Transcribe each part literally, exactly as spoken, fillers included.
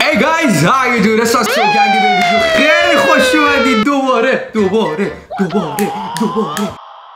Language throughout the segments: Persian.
Hey guys, how you doing? It's us گنگ ویدیو. خیلی خوش اومدید دوباره دوباره دوباره دوباره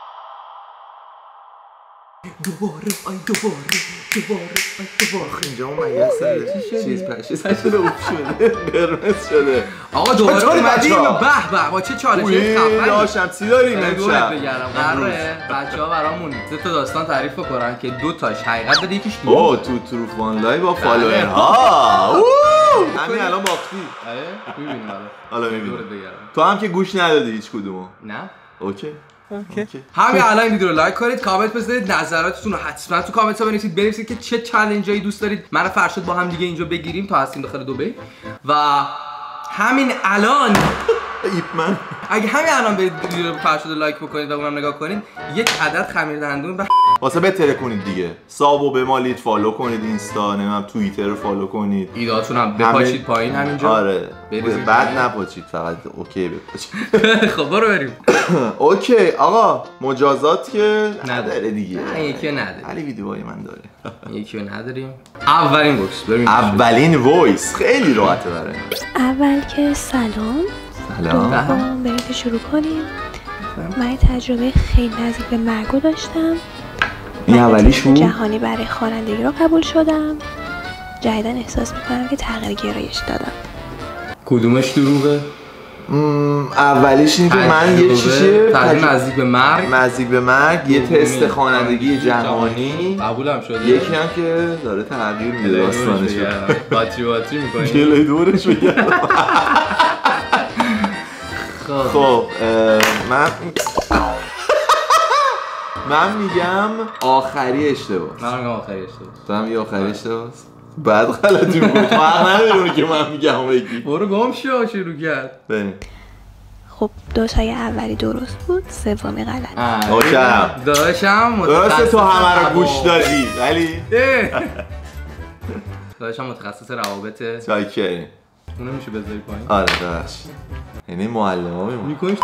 دوباره آی دوباره دوباره آی دوباره اینجا اون مگه چیز پشه شده اوف شده قرمز شده. آقا دوباره اومدیم به به با چه چالشی خفن یا شمسی داریم امشب. قراره بچه‌ها برامون سه تا داستان تعریف بکنن که دو تاش حقیقت بده یکیش دروغ. اوه تو تروف وان لایو با فالوورها. همین الان باختی. آره می‌بینیم الان. حالا می‌بینیم. تو هم که گوش ندادی هیچ کدومو. نه. اوکی. اوکی. همین الان این ویدیو رو لایک کنید، کامنت بذارید، نظراتتون رو حتما تو کامنت ها بنویسید، بنویسید که چه چالنجایی دوست دارید من و فرشاد با هم دیگه اینجا بگیریم تا هستیم داخل دبی. و همین الان ایپمن اگه همین الان برید ویدیو رو فرشاد رو لایک بکنید و اونم نگاه کنید، یک عدد خمیر دندون و واسه بهتره کنید دیگه. سابو بمالید، فالو کنید اینستا، نمیدونم توییتر رو فالو کنید. ایداتون هم بپاچید پایین همینجا. آره. بعد نپاچید، فقط اوکی بپاچید. خب برو بریم. اوکی آقا، مجازات که نداره دیگه. نه یکی نداره. ولی ویدیوهای من داره. یکی رو نداریم. اولین وایس بریم. اولین وایس خیلی راحته برای اول که سلام. سلام. بریم که شروع کنیم. من تجربه خیلی نزدیک به مرگو داشتم. این اولیش بود؟ جهانی برای خوانندگی رو قبول شدم. جدیداً احساس میکنم که تغییر گرایش دادم. کدومش دروغه؟ اولیش این که من یه چیزی تجربه نزدیک به مرگ نزدیک به مرگ یه تست خوانندگی جهانی قبولم شده. یکی هم که داره تغییر میده داستانش. باتری باتری میکنی جلوی دورش بگردم. خب من من میگم آخری اشتباه. من میگم آخری اشتباه. تو هم یه آخری اشتباه. بعد غلطی میکنی. تو حق نداری اونی که من میگم بگی. برو گم شو شروع کرد. بریم. خب دو تای اولی درست بود، سومی غلط. اوکی. داداشم درسته تو همه رو گوش دادی ولی داداشم متخصص روابط. چاکریم. اونو میشه بذاری پایین؟ آره داداش. یعنی معلم ها میمون میکنی.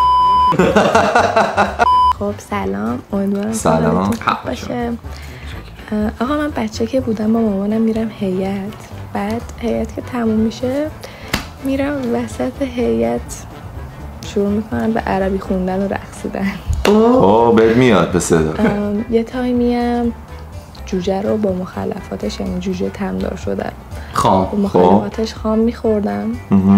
خب سلام، امیدوارم سلام باشه. آقا من بچه که بودم با مامانم میرم هیئت، بعد هیئت که تموم میشه میرم وسط هیئت شروع میکنم به عربی خوندن و رقصیدن. اوه بهت میاد به صدا. یه تایمیم جوجه رو با مخلفاتش، یعنی جوجه تمدار شده خام با مخلفاتش خام میخوردم.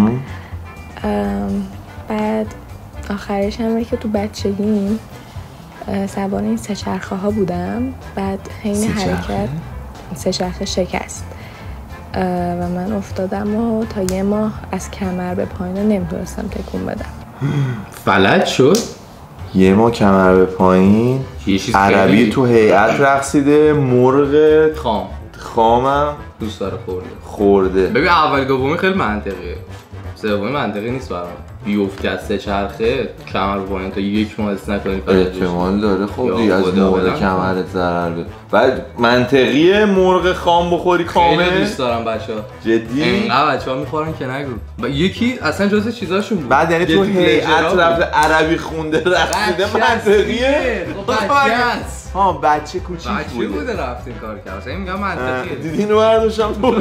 بعد آخرش هم که تو بچگیم سوار این سه چرخه ها بودم، بعد حین حرکت سه چرخه شکست و من افتادم و تا یه ماه از کمر به پایین نمیتونستم تکون بدم. فلج شد؟ یه ماه کمر به پایین. عربی تو هیئت رقصیده. مرغ خام خامم دوست داره خورده خورده. ببین اولی دومی خیلی منطقیه، سومی منطقی نیست برام. بیفتی از سه چرخه کمر به پایین تا یک ماه اس نکنی احتمال داره. خب دیگه از مرغ کمرت ضرر بده. بعد منطقیه مرغ خام بخوری کامل. خیلی دوست دارم بچه‌ها. جدی؟ اینقدر بچه‌ها میخورن که نگو. یکی اصلا جزء چیزاشون بود. بعد یعنی تو هیئت رفته عربی خونده رقصیده منطقیه؟ خب بچه‌ست. ها بچه کوچیک بوده. بچه بوده رفت این کار کرد. اصلا میگم منطقیه. دیدین رو برداشتم تو.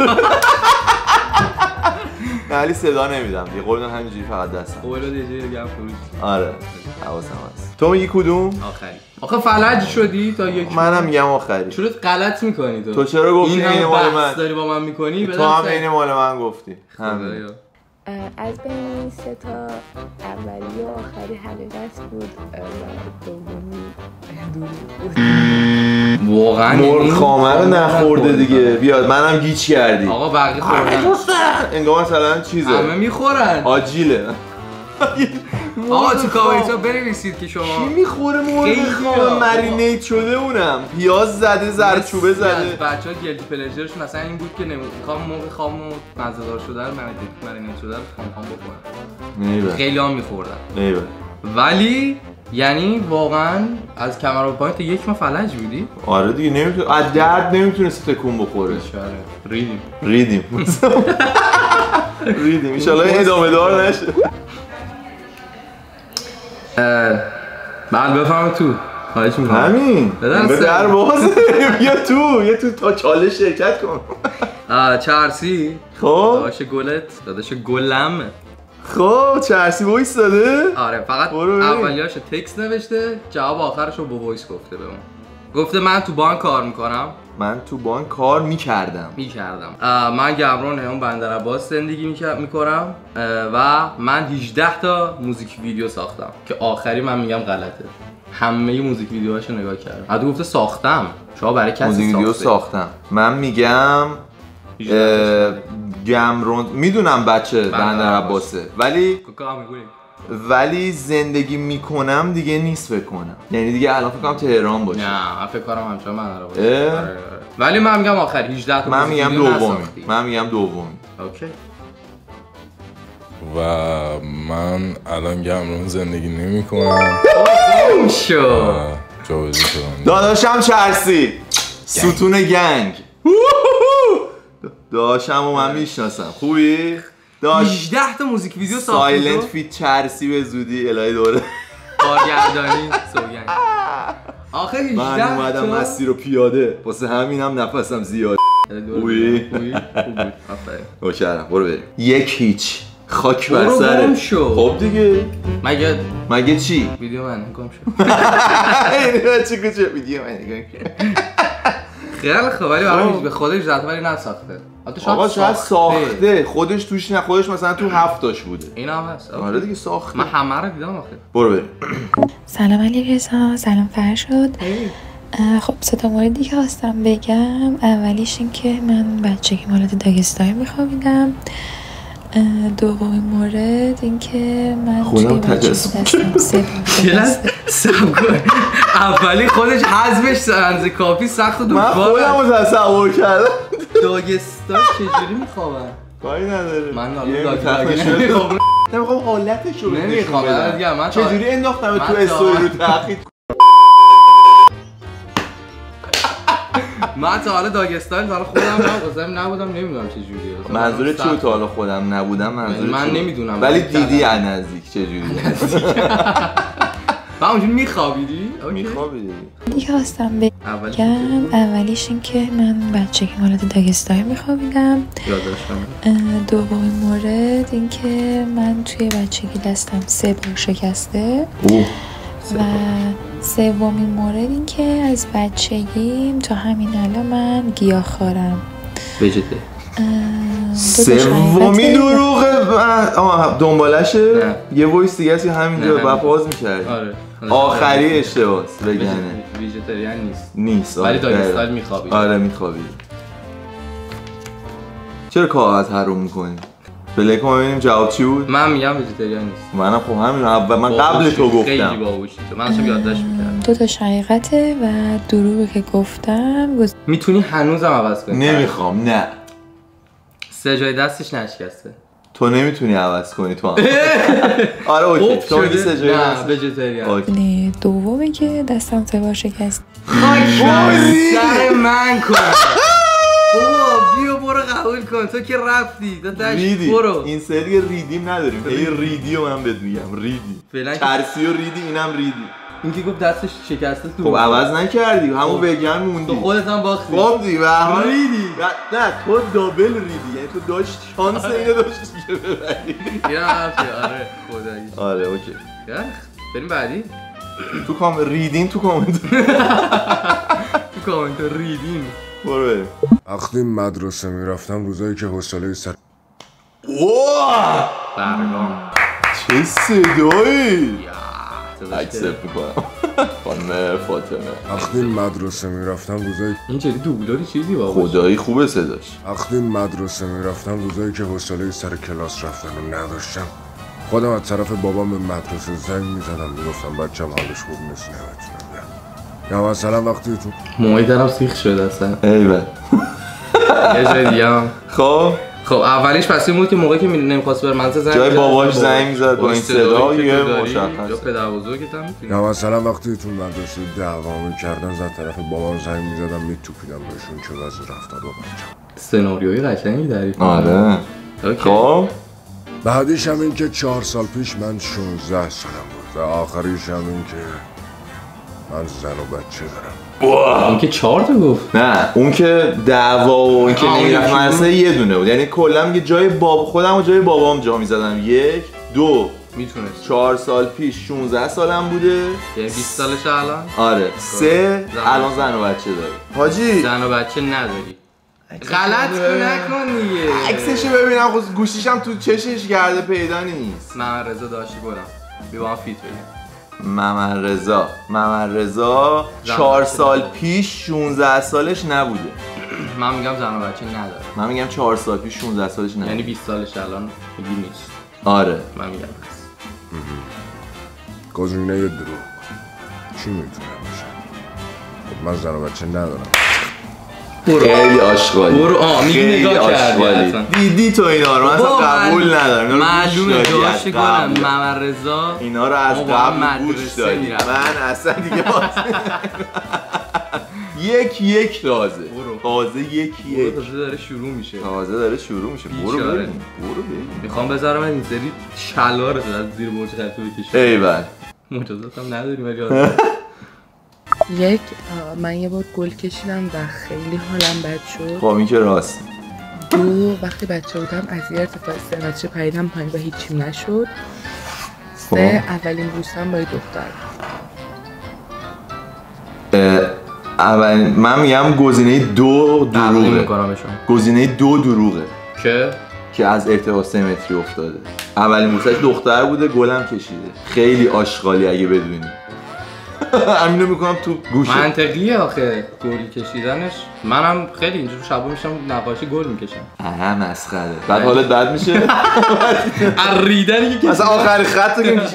نه ولی صدا نمیدم دیگه، قول میدم همینجوری فقط دستم. قول بده یه جایی دیگه هم فروش. آره حواسم هست. تو میگی کدوم؟ آخری. آخه فلج شدی تا یک. منم میگم آخری. چرا غلط میکنی تو؟ تو چرا گفتی این مال من؟ داری با من میکنی؟ تو هم این مال من گفتی. همین. از بین این سه تا اولی و آخری حقیقت بود و دومی دروغ بود. واقعا مرغ خامه رو نخورده دیگه. بیاد منم گیج کردی. آقا بقیه خوردن. انگار مثلا چیزه. همه میخورن. آجیله. آقا تو کامنت‌ها بنویسید که شما کی میخوره مرغ خام مرینیت شده اونم پیاز زده زرچوبه زده. بچه‌ها گلتی پلژرشون اصلا این بود که نمیخوام مرغ خام و مزه‌دار شده رو مرینیت شده رو خام خام بخورن. خیلی هم میخوردن. ایول. ولی یعنی واقعا از کمر به پایین تا یک ماه فلج بودی؟ آره دیگه نمیتونه از درد نمیتونست تکون بخوره. ریدیم ریدیم ریدیم ان شاءالله ادامه دار نشه. بعد بفهم تو خواهش میکنم همین به در بازه. بیا تو یه تو تا چالش شرکت کن. چرسی خب داداش گلت داداش گلم. خب چرسی وایس داده؟ آره فقط اولیاشو تکست نوشته، جواب آخرشو با وایس گفته بهمون. گفته من تو بانک کار میکنم. من تو بانک کار میکردم میکردم من گمرون همون بندر عباس زندگی میکنم و من هجده تا موزیک ویدیو ساختم که آخری من میگم غلطه. همه موزیک ویدیوهاشو نگاه کردم. حتی گفته ساختم. شما برای کسی موزیک ویدیو ساختم. من میگم گمرون میدونم بچه بندر عباسه ولی ولی زندگی میکنم دیگه نیست فکر کنم. یعنی دیگه الان فکر کنم تهران باشه. نه من فکر کنم همچنان بندر عباس. ولی من میگم آخر هجده تا من میگم دومی. من میگم دومی. اوکی. و من الان گمرون زندگی نمی کنم. گم شو. جاوزی شدم. داداشم چرسی ستون گنگ. داداشم و من میشناسم. خوبی؟ هجده تا موزیک ویدیو ساختی. سایلنت فیت چرسی به زودی الهی دوره کارگردانی سوگند. آخه هجده من اومدم مسیر رو پیاده واسه همینم نفسم زیاد. خوبی؟ خوبی؟ خوب بود. آفرین. اوکرم برو بریم. یک هیچ خاک بر سرت. خب دیگه مگه مگه چی؟ ویدیو من گم شد. این چی کجا ویدیو من نگاه خیلی خوب ولی برای به خودش ذات ولی نساخته. آقا شاید ساخته خودش توش نه خودش مثلا تو هفتاش بوده. این هم هست. آره دیگه ساخته. من همه رو دیدم آخه. برو بریم. سلام علی رضا، سلام فرشاد. خب سه تا موردی که خواستم بگم. اولیش این که من بچگی مالت داگستانی میخوابیدم. دومی مورد این که من خودم تجسم اولی خودش حذفش سنز کافی سخت و دو من خودم رو تصور کردم. داگستان چجوری میخوابن؟ کاری نداره من حالا داگستان نمیخوام نمیخوام حالتش رو نمیخوام من چجوری انداختم تو استوری رو تأخیر. من تا حالا داگستان تا حالا خودم نبودم نمیدونم چجوریه. منظور چیه تا حالا خودم نبودم؟ منظور من نمیدونم ولی دیدی از نزدیک چجوریه؟ با اونجوری میخوابیدی؟ میخوابیدی؟ دیگه خواستم بگم اولیش این که من بچگی مالت داگستانی میخوابیدم. دومی مورد این که من توی بچگی دستم سه بار شکسته. و سومین مورد این که از بچگیم تا همین الان من گیاهخوارم. وجده. سومی دروغه. آها دنبالشه یه وایس دیگه است که همینجا بعد پاز می‌کردی. آره. آخری اشتباهه بگنه. ویژیتریان نیست. نیست. ولی داگستان میخوابید. آره میخوابید. چرا کاغذ حروم می‌کنی؟ بلک ما ببینیم جواب چی بود؟ من میگم ویژیتریان نیست. منم خب همین اول من قبل تو گفتم. خیلی باهوشی تو. من اصلا یادداشت می‌کردم. دو تا حقیقته و دروغی که گفتم. میتونی هنوزم عوض کنی. نمیخوام نه. سه جای دستش نشکسته. تو نمیتونی عوض کنی تو هم. آره اوکی. تو میگی سه جای دست. نه ویژیتریان. دومی که دستم سه بار شکست. خاک سر من کن. بابا بیا برو قبول کن تو که رفتی داداش برو. این سری ریدیم نداریم. این ریدی و من بهت میگم ریدی. ترسی و ریدی اینم ریدی. این که گفت دستش شکسته تو. خب عوض نکردی همون بگم موندی. تو خودت هم باختی. خب دیگه به هر ریدی. نه تو دابل ریدی یعنی تو داشت شانس اینو داشتی که ببری. یا آره خدایی. آره اوکی. بریم بعدی. تو کامنت ریدین تو کامنت. تو کامنت ریدین. برو بریم. وقتی مدرسه میرفتم روزایی که حوصله سر اوه برگام چه صدایی اکسپت میکنم خانم فاطمه. وقتی مدرسه میرفتم روزایی این چه دوبلوری چیزی بابا خدایی خوبه صداش. وقتی مدرسه میرفتم روزایی که حوصله سر کلاس رفتن رو نداشتم خودم از طرف بابام به مدرسه زنگ میزدم میگفتم بچم حالش خوب نیست نمیتونم یا مثلا وقتی تو موهای درم سیخ شده اصلا. ایول یه جای دیگه هم خب خب اولیش پس این بود که موقعی که نمیخواست بر منزل زنگ جای باباش زنگ میزد با این صدا یه مشخص یا پدر بزرگت هم میتونی یا مثلا وقتی تو مدرسه دعوا میکردن زد طرف بابام زنگ میزدم میتوپیدم بهشون که وضع رفتار با بچم. سناریوی قشنگی داری. آره خب بعدیش هم این که چهار سال پیش من شانزده سالم بود و آخریش هم این که من زن و بچه دارم. اون که چهار تا گفت. نه اون که دعوا و اون که نمیرفت مدرسه یه دونه بود، یعنی کلا میگه جای باب خودم و جای بابام جا میزدم. یک دو میتونست چهار سال پیش شانزده سالم بوده، یعنی بیست سالش الان. آره سه الان زن و بچه داره. حاجی زن و بچه نداری، غلط نکن دیگه. عکسشو ببینم خود گوشیشم تو چشش گرده پیدا نیست. محمد رضا داشتی گلم بی با هم فیت بگیم. محمد رضا محمد رضا چهار سال پیش شانزده سالش نبوده. من میگم زن و بچه نداره. من میگم چهار سال پیش شانزده سالش نبوده، یعنی بیست سالش الان میگی نیست. آره من میگم هست. گزینه یه دروغ چی میتونه باشه؟ خب من زن و بچه ندارم. خیلی آشغالی. برو آ میگی نگاه کردی. دیدی تو اینا رو؟ من اصلا قبول ندارم. معلومه داشت گلم محمد رضا اینا رو از قبل گوش دادی. من اصلا دیگه باز یک یک تازه تازه یک یک تازه داره شروع میشه. تازه داره شروع میشه. برو بریم برو بریم. میخوام بذارم این سری شلوار رو از زیر موج خلفی بکشم. ایول مجازات هم نداریم ولی یک من یه بار گل کشیدم و خیلی حالم بد شد. خب این که راست. دو وقتی بچه بودم از یه ارتفاع سه متر پریدم پایین و هیچیم نشد. سه اولین بوسم با یه دختر. اول من میگم گزینه دو دروغه. گزینه دو دروغه که که از ارتفاع سه متری افتاده. اولین بوسش دختر بوده، گلم کشیده. خیلی آشغالی اگه بدونی. همینو میکنم تو گوشه. منطقیه آخه گل کشیدنش. منم خیلی اینجور شبا میشم نقاشی گل میکشم. آها مسخره. بعد حالت بد میشه. ریدنی که مثلا آخر خط رو میشه.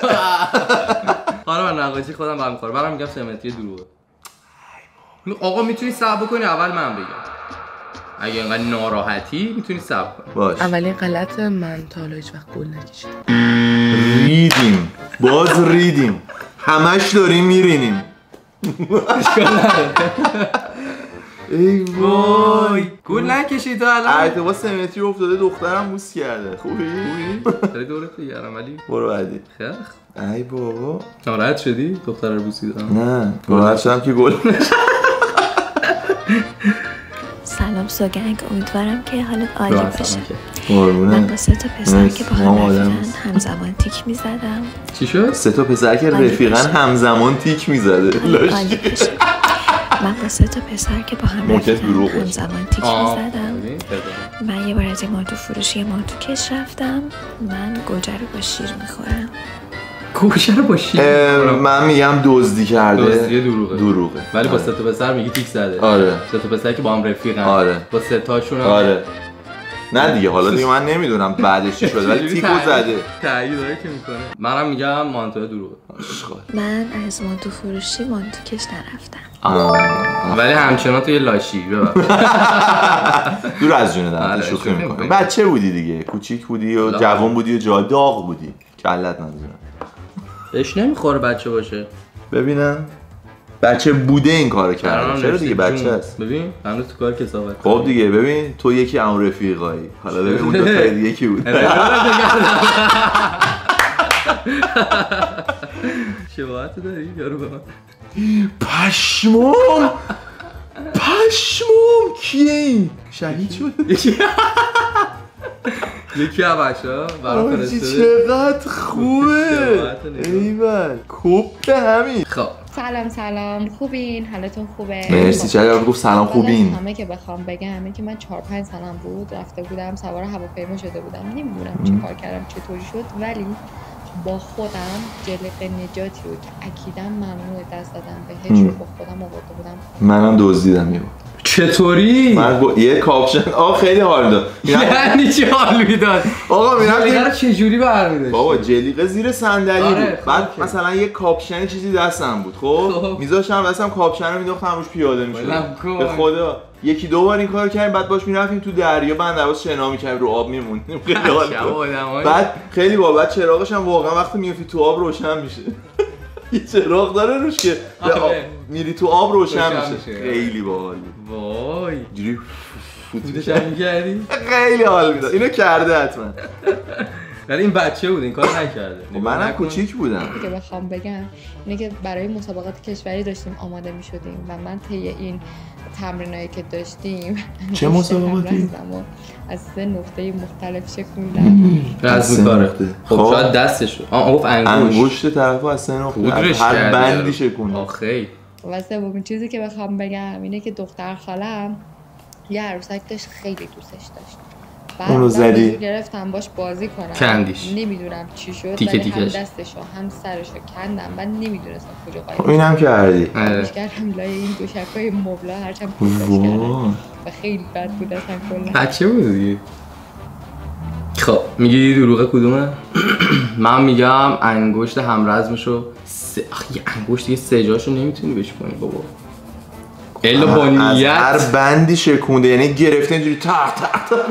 حالا من نقاشی خودم برام میخوره. برام میگم سه متری دروغه. آقا میتونی صبر بکنی اول من بگم. اگه انقدر ناراحتی میتونی صبر کنی. باش. اولین غلط من تا حالا هیچ وقت گل نکشیدم. ریدیم. باز ریدیم. همش داریم میرینیم. ای وای گل نکشید الان. ارتفاع سه متری افتاده دخترم بوس کرده. خوبی؟ خوبی؟ داری دورت بگیرم ولی برو بعدی. خیلی ای بابا ناراحت شدی؟ دختر رو بوسیدم. نه ناراحت شدم که گل سلام سوگنگ، امیدوارم که حالت عالی باشه. قربونه. من با سه تا پسر که با هم رفیقن همزمان تیک میزدم. چی شد؟ سه تا پسر که رفیقن همزمان تیک میزده. عالی باشه. من با سه تا پسر که با هم رفیقن همزمان تیک میزدم. من یه بار از این مانتو فروشی مانتو کش رفتم. من گوجه رو با شیر میخورم. گوشه رو با شیر میخورم. من میگم دزدی کرده. دزدی دروغه. دروغه. ولی با سه تا پسر میگی تیک زده. آره. سه تا پسر که با هم رفیقن. آره. با سه تاشون. آره. نه دیگه حالا دیگه من نمیدونم بعدش چی شد ولی تیکو زده. تایید داره که میکنه. منم میگم مانتو دروغه. من از مانتو فروشی مانتو کش نرفتم. ولی همچنان تو یه لاشی ببخشید. دور از جون دارم شوخی میکنم. بچه بودی دیگه، کوچیک بودی و جوان بودی و جا داغ بودی. کلت ندارم. اش نمیخوره بچه باشه. ببینم بچه بوده این کارو کرده. چرا دیگه بچه است. ببین هنوز تو کار کسافت. خب دیگه ببین تو یکی اون رفیقایی. حالا ببین اون دو تا دیگه کی بود. شباهت داری یارو به من. پشمام پشمام کیه این؟ شهید شد؟ یکی از بچه‌ها برام فرستاده. چقدر خوبه. ایول کوپ همین. خب سلام سلام خوبین؟ حالتون خوبه؟ مرسی. چرا گفت سلام خوبین؟ همه که بخوام بگم همه که من چهار پنج سالم بود رفته بودم سوار هواپیما شده بودم. نمیدونم چی کار کردم چطوری شد ولی با خودم جلق نجاتی رو که اکیدم ممنوع دست دادم بهش رو با خودم آورده بودم. منم دزدیدم یه بار. چطوری؟ من با یه کاپشن آقا خیلی حال داد. یعنی چی حال میداد؟ آقا میرم چه جوری برمی‌داشت؟ بابا جلیقه زیر صندلی بود. بعد مثلا یه کاپشن چیزی دستم بود. خب میذاشتم واسم کاپشن رو مینداختم روش پیاده میشدم. به خدا یکی دو بار این کارو کردیم. بعد باش میرفتیم تو دریا بندرواز شنا میکردیم رو آب میموندیم. خیلی حال. بعد خیلی بابت چراغش هم واقعا وقتی میافتی تو آب روشن میشه. یه چراغ داره روش که میری تو آب روشن میشه. خیلی باحال بود. وای جوری فوتش هم می‌کردی؟ خیلی حال میداد. اینو کرده حتما. ولی این بچه بود این کار نکرده. منم کوچیک بودم. که بخوام بگم اینه که برای مسابقات کشوری داشتیم آماده می‌شدیم و من طی این تمرینایی که داشتیم چه مسابقاتی؟ از سه نقطه مختلف شکوندم. از کاره. خب شاید دستش. آه گفت انگشت. انگشت طرفو از سه نقطه هر بندی شکوند. آخه و سومین چیزی که بخوام بگم اینه که دختر خالم یه عروسک داشت خیلی دوستش داشت. اونو زدی؟ گرفتم باش بازی کنم. کندیش. نمیدونم چی شد تیکه ولی هم تیکش. دستشو هم سرشو کندم. من نمیدونستم کجا قایم. اینم کردی. کارش کردم لای این دوشکای مبلا هرچند پوستش کردم و خیلی بد بود اصلا کلا. بچه بود دیگه. خب میگی دروغ کدومه؟ من میگم انگشت همرزمشو سه... آخ یه انگشت یه سه جاشو نمیتونی بشکنی بابا. الا با نیت هر بندی شکونده یعنی گرفته اینجوری تق تق تق.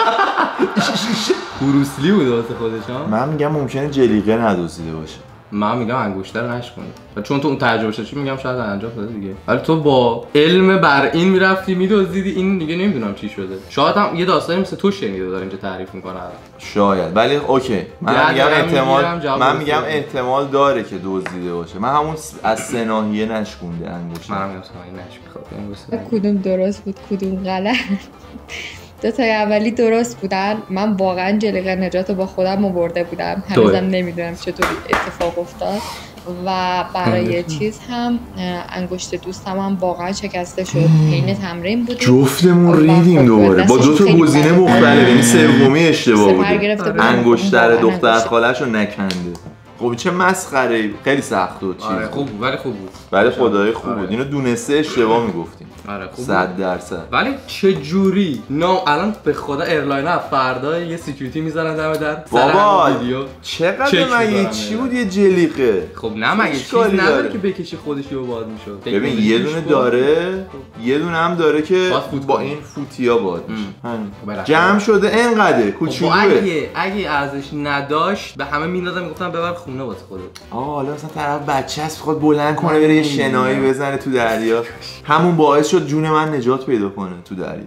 بروسلی بود واسه خودش ها. من میگم ممکنه جلیقه ندوزیده باشه. من میگم انگشتر رو نشکنی چون تو اون تجربه شدی میگم شاید انجام داده دیگه ولی تو با علم بر این میرفتی میدوزیدی این دیگه نمیدونم چی شده شاید هم یه داستانی مثل تو شنیده داره اینجا تعریف میکنه شاید ولی اوکی من میگم احتمال من میگم احتمال داره که دزدیده باشه من همون از سه ناحیه نشکونده انگشت من میگم سه ناحیه کدوم درست بود کدوم غلط دو تای اولی درست بودن من واقعا جلیقه نجات رو با خودم آورده بودم هنوزم نمیدونم چطور اتفاق افتاد و برای چیز هم انگشت دوستم هم واقعا شکسته شد حین تمرین بودیم جفتمون ریدیم دوباره با دو تا گزینه مختلف یعنی سومی اشتباه بوده انگشتر دختر خاله‌شو نکنده خب چه مسخره خیلی سخت بود چیز آره خوب بود ولی خوب بود ولی خدای خوب بود اینو دونسته اشتباه میگفتیم آره خوب صد درصد ولی چه جوری نو الان به خدا ایرلاینر فردا یه سکیوریتی میذارن دم در بابا ویدیو چقدر مگه چی بود یه جلیقه خب نه مگه چیز نداره که بکشی خودش رو باز میشد ببین یه دونه داره یه دونه هم داره که با این فوتیا باز میشه جمع شده اینقدر کوچولوه اگه اگه ارزش نداشت به همه میدادن میگفتن ببر خونه واسه خودت آقا حالا مثلا طرف بچه است خود بلند کنه بره یه شنایی بزنه تو دریا همون باعث شد جون من نجات پیدا کنه تو دریا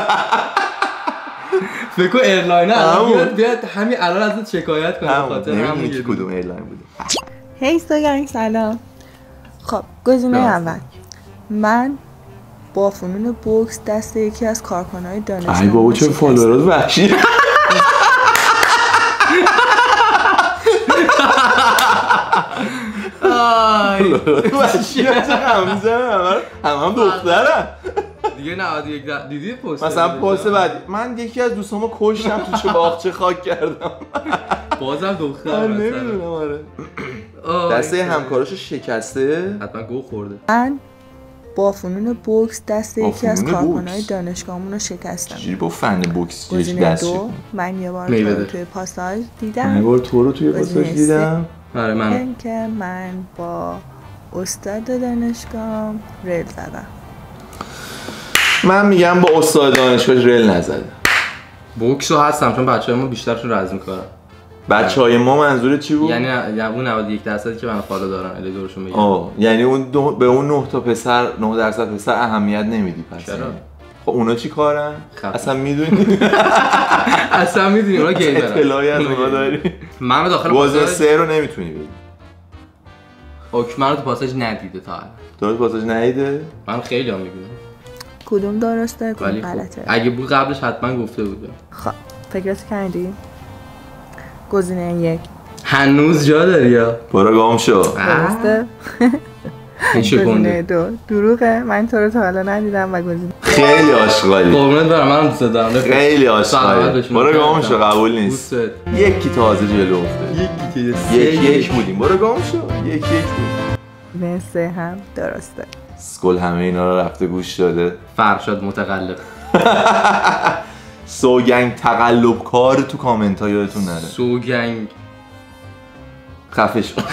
فکر کن ایرلاینر الان بیاد بیاد همین الان ازت شکایت کنه به خاطر همون یه کدوم ایرلاین بوده هی سوگرنگ سلام خب گزینه اول من با فنون بوکس دست یکی از کارکنای دانشگاه ای بابا چه فالوورات وحشی آی وحشی هم میزنم هم هم دخترم دیگه نود و یک دیدی پست مثلا پست بعدی من یکی از دوستامو کشتم تو چه باغچه خاک کردم بازم دختر مثلا نمیدونم آره دسته همکاراشو شکسته حتما گو خورده من با فنون بوکس دست یکی از کارکنای دانشگاهمون رو شکستم چجوری با فن بوکس گزینه دو من یه بار تو توی پاساژ دیدم یه بار تو رو توی پاساژ دیدم آره من که من با استاد دانشگاه ریل زدم من میگم با استاد دانشگاه ریل نزدم بوکس رو هستم چون بچه‌های ما بیشترشون رزم می‌کنن بچه‌های ما منظور چی بود؟ یعنی یعنی اون نود و یک درصدی که من فالو دارن الی دورشون بگم آه یعنی اون دو... به اون نه تا پسر نه درصد پسر اهمیت نمیدی پس چرا؟ خب اونا چی کارن؟ اصلا میدونی؟ اصلا میدونی اونا گیم دارن اطلاعی از اونا داری؟ من داخل پاساژ سه رو نمیتونی بگی اوکی من رو تو پاساژ ندیده تا الان تو پاساژ ندیده؟ من خیلی هم میبینم کدوم درسته کدوم غلطه اگه بود قبلش حتما گفته بوده خب فکرت کردی؟ گزینه یک هنوز جا داری یا؟ برو گام شو درسته؟ گزینه دو دروغه من تو رو تا حالا ندیدم و گزینه خیلی عاشقالی قربونت برم منم دوست دارم خیلی عاشقالی برو گام شو قبول نیست یکی تازه جلو افتاد یکی یک یک بودیم برو گام شو یک یک بودیم سه هم درسته اسکل همه اینا رو رفته گوش داده فرشاد متقلب سوگنگ تقلب کار تو کامنت ها یادتون نره سوگنگ خفه شو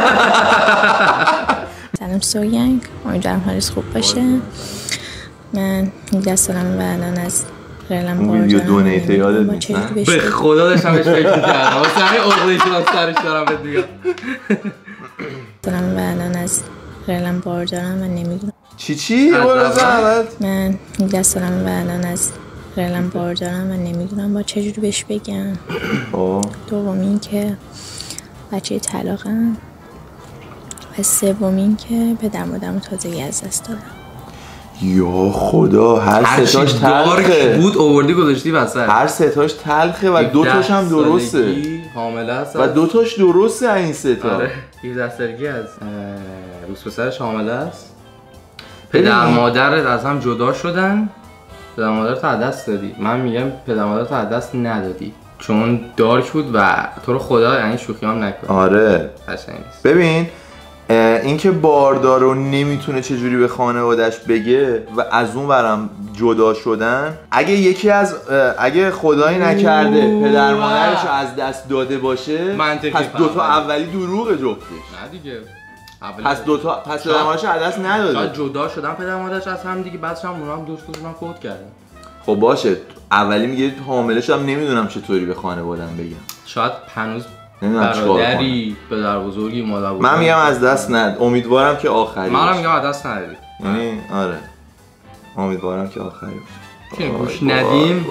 سلام سوگنگ امیدوارم حالت خوب باشه من هجده سالمه و الان از ریلم اون ویدیو دونیته یادت نیست نه؟ به خدا داشتم بهش فکر می‌کردم واسه همین عقده‌ای شدم سرش دارم بهت میگم سلام و الان از ریلم بار دارم و نمیدونم چی چی؟ من هجده سالمه و الان از رلم بار دارم و نمیدونم با چجوری بهش بگم. دوم این که بچه طلاقم و سوم این که پدر مادرمو تازگی از دست دادم. یا خدا هر ستاش تلخه بود آوردی گذاشتی وسط. هر ستاش تلخه و دو تاش هم درسته. حامله است و دو تاش درسته این سه تا. آره هفده سالگی از روز پسرش حامله است. پدر مادرت از هم جدا شدن. پدر مادرت از دست دادی. من میگم پدر مادرت از دست ندادی چون دارک بود و تو رو خدا یعنی شوخی هم نکن. آره قشنگ نیست. ببین اینکه باردار رو نمیتونه چجوری به خانوادش بگه و از اون ورم جدا شدن، اگه یکی از اگه خدایی نکرده پدر مادرش رو از دست داده باشه پس دوتا اولی دروغه جفتش. نه دیگه پس دوتا پس پدر مادرش از دست نداده. جدا شدن پدر مادرش از هم دیگه، بعدش هم اونا هم دوست دوستون فوت کردن. خب باشه اولی میگه حامله شدم نمیدونم چطوری به خانواده‌ام بگم. شاید هنوز برادری، پدر بزرگی، مادر بزرگی. من میگم از دست ند. امیدوارم که آخری باشه. من میگم از دست نداری. یعنی آره. امیدوارم که آخری باشه. که گوش ندیم.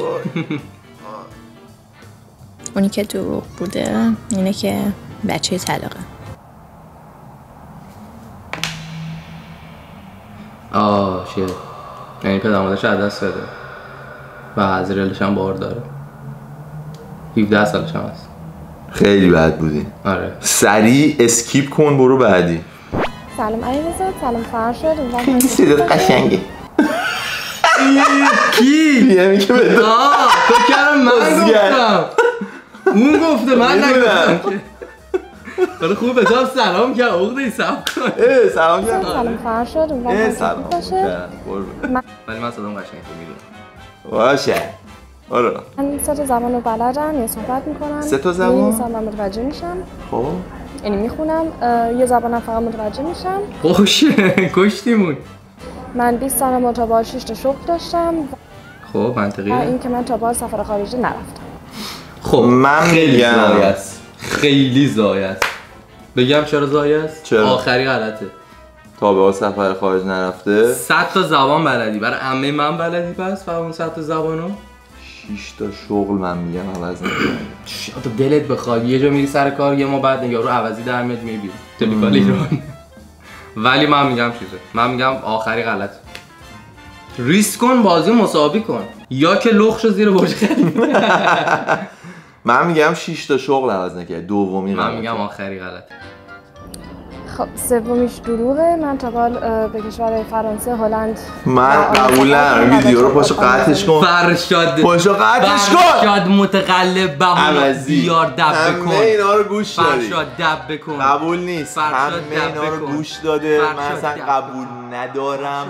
اونی که دروغ بوده اینه که بچه طلاقه. آه شیت. یعنی پدر مادرش از دست داده. و از ریلش هم بار داره. هفده سالش هم هست. خیلی بد بودی. آره. سریع اسکیپ کن برو بعدی. سلام علیرضا، سلام فرشاد. خیلی صدات قشنگه. کی؟ میگم که بده. آه تو کردم من گفتم. اون گفته من نگفتم. ولی خوب به تو سلام کرد. عقده سلام کن. اه سلام کرد. سلام فرشاد. اه سلام کرد. ولی من صدام قشنگ تو میدونم. باشه. آره. من سه تا زبان رو بلدم، یه صحبت میکنم. سه تا زبان؟ می‌نویسم و متوجه میشم. خب. یعنی میخونم، یه زبانم فقط متوجه میشم. خوشه، کشتیمون. من بیست سال متابعات شش تا شغل داشتم. خب منطقیه. این که من تا بار سفر خارجی نرفتم. خب من خیلی زایه است. خیلی زایه است. بگم چرا زایه است؟ چرا؟ آخری غلطه. تا به سفر خارج نرفته. صد تا زبان بلدی. برای عمه من بلدی پس فقط اون صد تا زبانو؟ شش تا شغل من میگم عوض نمی‌کنم. تو دلت بخواد یه جا میری سر کار یه ما بعد یارو عوضی در میاد میبینی. تلیفن ایران. ولی من میگم چیزه. من میگم آخری غلط. ریسک کن بازی مساوی کن. یا که لخش زیر برج خلیفه. من میگم شش تا شغل عوض نکرد. دومی غلط. من میگم آخری غلط. خب سومیش دروغه. من تا حال به کشور فرانسه، هلند من قبول ندارم. ویدیو رو پاشو قطعش کن. فرشاد پاشو قطعش کن. فرشاد متقلب بهونه بیار دب بکن. همه اینا رو گوش دادی. فرشاد دب بکن. قبول نیست. همه اینا رو گوش داده. من اصلا قبول ندارم.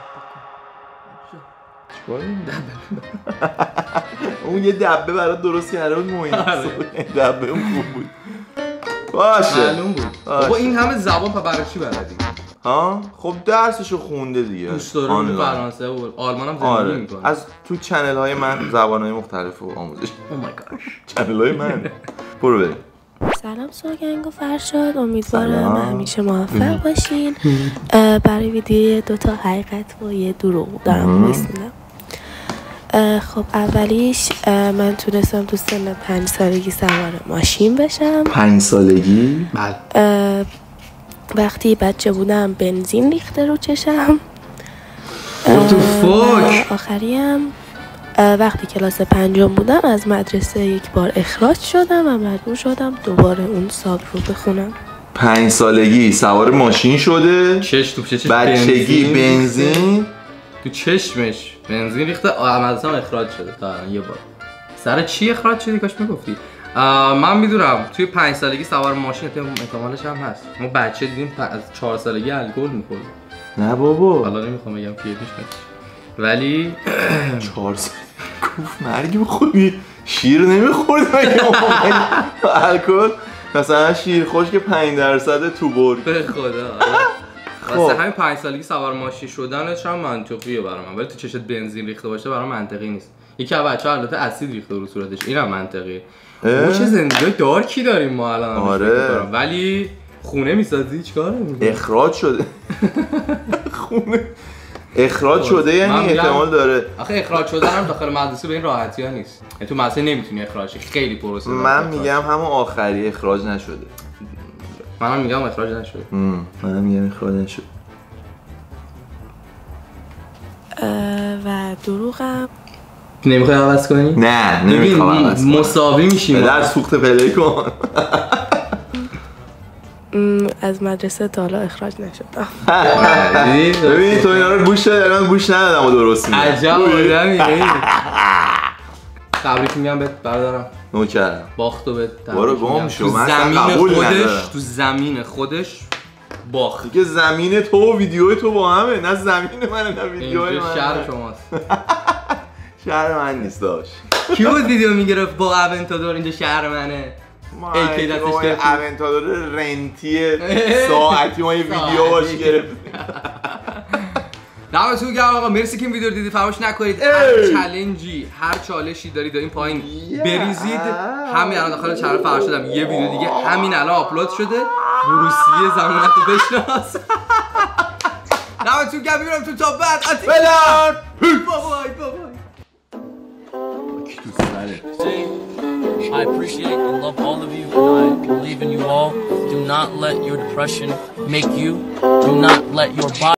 اون یه دبه برات درست کرده بود موین. دبه اون خوب بود. باشه معلوم بود. بابا این همه زبان پا برای چی بلدی؟ ها خب درسشو خونده دیگه. دوست داره فرانسه و آلمان هم زندگی آره. میکنه. از تو چنل های من زبان های مختلف رو آموزش. او مای گاش. چنل های من. برو بریم. سلام سوگنگ و فرشاد، امیدوارم همیشه موفق باشین. برای ویدیو دوتا حقیقت و یه دروغ دارم وایس میدم. خب اولیش من تونستم تو سن پنج سالگی سوار ماشین بشم. پنج سالگی؟ بله. وقتی بچه بودم بنزین ریخته رو چشم. تو فوک. آخریم وقتی کلاس پنجم بودم از مدرسه یک بار اخراج شدم و مجبور شدم دوباره اون سال رو بخونم. پنج سالگی سوار ماشین شده. چش تو چش بچگی بنزین, بنزین. تو چشمش بنزین ریخته. مدرسه هم اخراج شده تا یه بار. سر چی اخراج شدی کاش میگفتی. من میدونم توی پنج سالگی سوار ماشین احتمالش هم هست. ما بچه دیدیم از چهار سالگی الکل میخورد. نه بابا حالا نمیخوام بگم پیش نیست. ولی چهار سال گفت مرگی بخوری شیر نمیخورد مگه الکل مثلا شیر خشک پنج درصد تو برگ به خدا. واسه همین پنج سالگی سوار ماشین شدنش هم منطقیه برای من، ولی تو چشت بنزین ریخته باشه برای منطقی نیست. یکی از بچه‌ها البته اسید ریخته رو صورتش، اینم منطقیه. ما چه زندگی دارکی داریم ما الان. آره. ولی خونه میسازی چیکار می‌کنی؟ اخراج شده. خونه اخراج شده یعنی احتمال داره. آخه اخراج شده هم داخل مدرسه به این راحتی ها نیست. یعنی تو مدرسه نمیتونی اخراج شی، خیلی پروسه داره. من میگم همون آخری اخراج نشده. منم میگم اخراج نشده. منم میگم اخراج نشده. و دروغم نمیخوای عوض کنی؟ نه نمیخوام عوض کنم. مساوی میشیم. در سوخت پلی کن. از مدرسه تا حالا اخراج نشدم. ببین تو اینا رو گوش دادی، من گوش ندادم و درست میگم. عجب آدمی. تبریک میگم بهت برادرم. نوکرم. باختو بهت تبریک. برو گم شو. من زمین خودش تو زمین خودش باخت. دیگه زمین تو و ویدیو تو با همه، نه زمین منه نه ویدیو من. اینجا شهر شماست. شهر من نیست داش. کی بود ویدیو میگرفت با اوونتادور اینجا شهر منه؟ ای که دستش گرفت اوونتادور رنتی ساعتی ما یه ویدیو باش گرفت. دمتون گرم آقا، مرسی که این ویدیو رو دیدید. فراموش نکنید هر چالنجی هر چالشی دارید این پایین بریزید. همین الان داخل چنل فرشادم یه ویدیو دیگه همین الان آپلود شده، بروسلی زمانتو بشناس. دمتون گرم، میبینم تو تا بعد. بلان بابای بابای. I appreciate and love all of you, and I believe in you all. Do not let your depression make you. Do not let your body